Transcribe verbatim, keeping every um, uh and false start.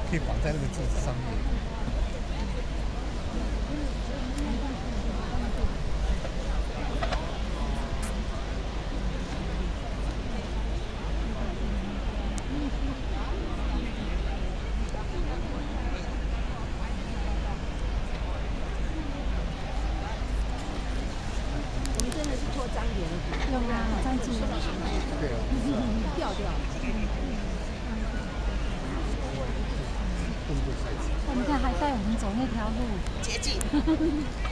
可以绑在那个柱子上面。 我们真的是拖张脸的， 有啊，张记。 对啊， 掉掉。 动作太强。 我们看还带我们走那条路， 捷径。